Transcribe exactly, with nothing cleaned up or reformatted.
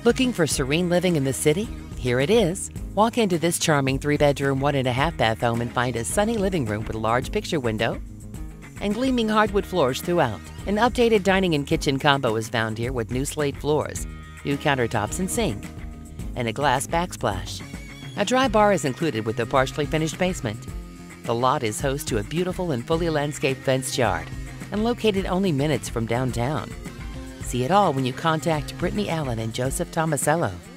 Looking for serene living in the city? Here it is. Walk into this charming three-bedroom, one and a half bath home and find a sunny living room with a large picture window and gleaming hardwood floors throughout. An updated dining and kitchen combo is found here with new slate floors, new countertops and sink, and a glass backsplash. A dry bar is included with the partially finished basement. The lot is host to a beautiful and fully landscaped fenced yard and located only minutes from downtown. See it all when you contact Brittany Allen and Joseph Tomasello.